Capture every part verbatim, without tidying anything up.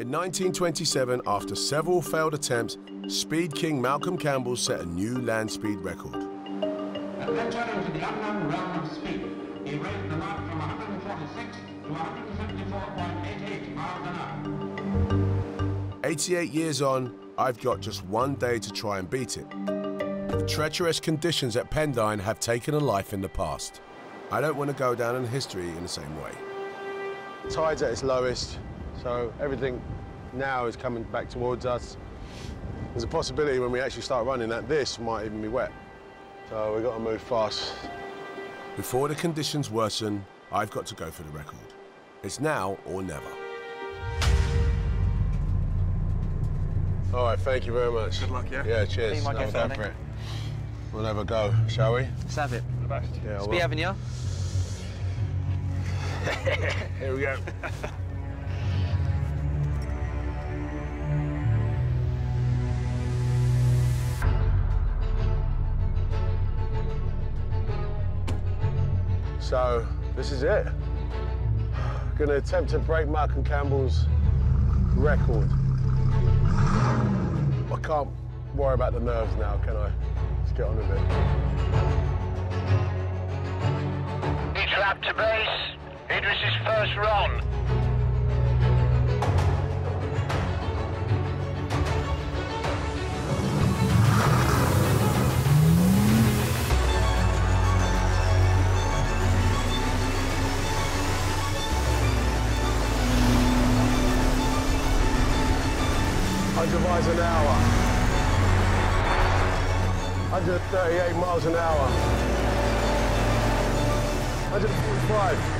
In nineteen twenty-seven, after several failed attempts, Speed King Malcolm Campbell set a new land speed record. And venturing into the unknown realm of speed, he raised the mark from one hundred forty-six to one hundred seventy-four point eight eight miles an hour. eighty-eight years on, I've got just one day to try and beat it. The treacherous conditions at Pendine have taken a life in the past. I don't want to go down in history in the same way. Tide's at its lowest, so everything now is coming back towards us. There's a possibility when we actually start running that this might even be wet. So we've got to move fast. Before the conditions worsen, I've got to go for the record. It's now or never. All right, thank you very much. Good luck, yeah? Yeah, cheers. You might Have get a go for it. We'll have a go, shall we? Let's have it. The best. Yeah, Speed having you. Here we go. So, this is it. Going to attempt to break Malcolm Campbell's record. I can't worry about the nerves now, can I? Let's get on with it. Each lap to base. Idris's first run. one hundred miles an hour. one hundred thirty-eight miles an hour. one hundred forty-five.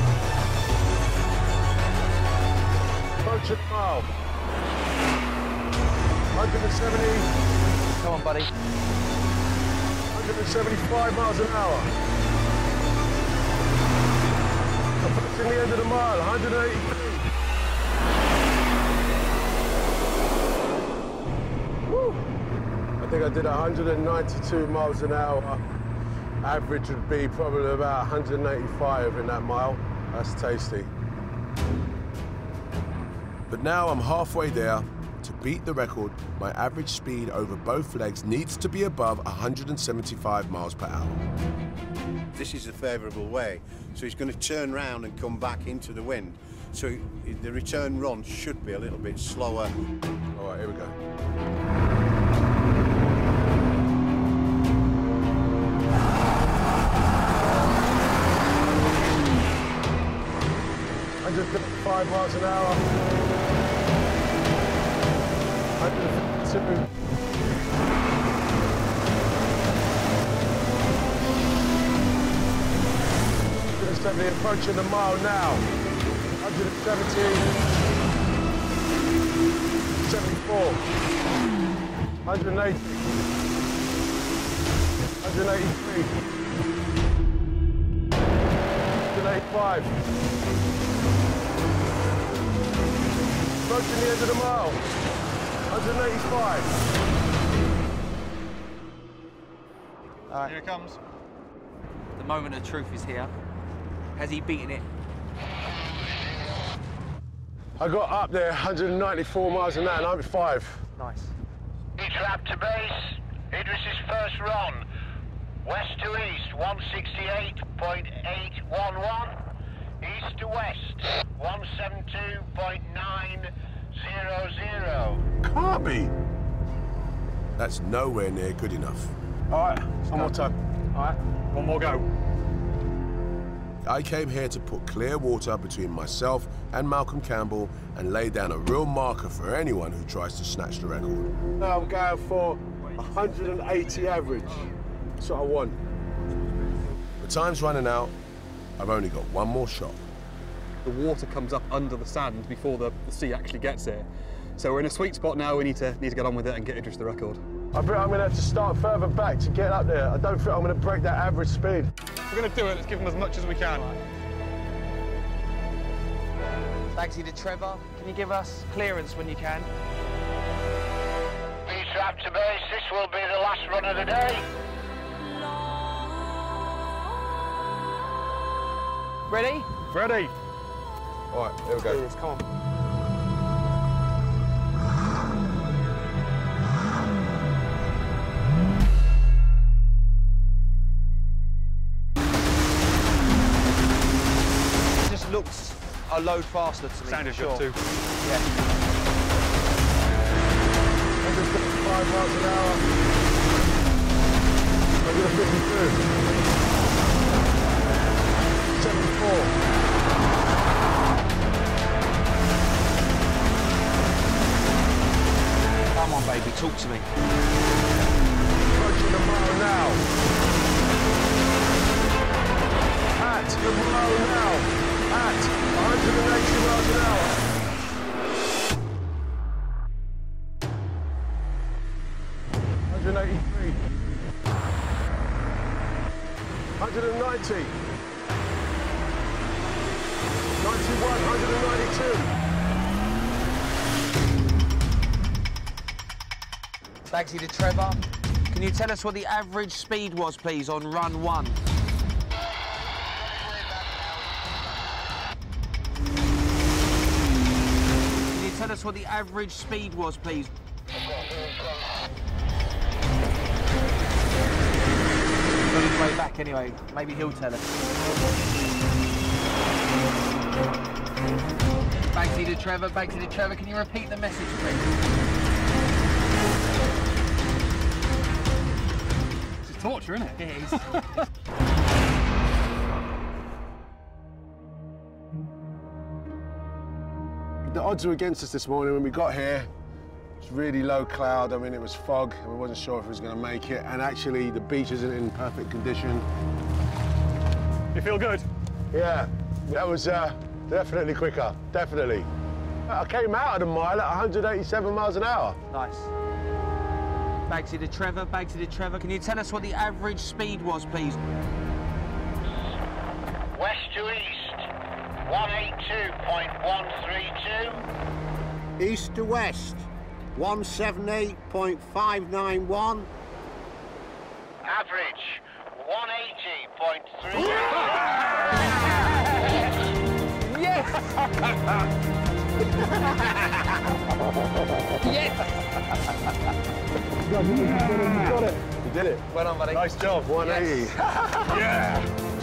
Approaching a mile. one hundred seventy. Come on, buddy. one hundred seventy-five miles an hour. Approaching the end of the mile. one hundred eighty-three. Woo. I think I did one hundred ninety-two miles an hour. Average would be probably about one hundred eighty-five in that mile. That's tasty. But now I'm halfway there. To beat the record, my average speed over both legs needs to be above one hundred seventy-five miles per hour. This is a favourable way, so he's going to turn round and come back into the wind. So the return run should be a little bit slower. All right, here we go. one hundred fifty-five miles an hour. one hundred fifty-two. one hundred seventy, approaching the mile now. one hundred seventy. seventy-four. one hundred eighty. one hundred eighty-three. one hundred eighty-five. Approaching the end of the mile. one hundred eighty-five. All right. Here it comes. The moment of truth is here. Has he beaten it? I got up there one hundred ninety-four miles an hour, ninety-five. Nice. Each lap to base. Idris's first run. West to east, one sixty-eight point eight one one. East to west, one seventy-two point nine zero zero. Can't be. That's nowhere near good enough. All right, one more time. All right, one more go. I came here to put clear water between myself and Malcolm Campbell and lay down a real marker for anyone who tries to snatch the record. Now I'm going for one hundred eighty average. That's what I want. The time's running out. I've only got one more shot. The water comes up under the sand before the, the sea actually gets here. So we're in a sweet spot now. We need to need to get on with it and get Idris the record. I bet I'm going to have to start further back to get up there. I don't think I'm going to break that average speed. We're going to do it. Let's give him as much as we can. Taxi to Trevor. Can you give us clearance when you can? Each lap to base. This will be the last run of the day. Ready? Ready. All right, here we go. Come on. a load faster to me. Sounded sure. good too. Yeah. one hundred fifty-five miles an hour. one hundred fifty-two. seventy-four. Come on, baby, talk to me. Approaching the mile now. At the mile now. At one hundred eighty miles an hour. one hundred eighty-three. one hundred ninety. ninety-one, one hundred ninety-two. Bagsy to Trevor. Can you tell us what the average speed was, please, on run one? Can you tell us what the average speed was, please? On his way back anyway. Maybe he'll tell us. Bagsy to Trevor, Bagsy to Trevor. Can you repeat the message, please? Torture, isn't it? It is. The odds were against us this morning when we got here. It was really low cloud. I mean, it was fog, and we wasn't sure if we was going to make it. And actually, the beach isn't in perfect condition. You feel good? Yeah, that was uh, definitely quicker. Definitely. I came out of the mile at one hundred eighty-seven miles an hour. Nice. Bagsy to Trevor, Bagsy to Trevor. Can you tell us what the average speed was, please? West to east, one eighty-two point one three two. East to west, one seventy-eight point five nine one. Average, one eighty point three. Yes! Yes! You got it. You did it. Well done, buddy. Nice job. one eighty. Yeah.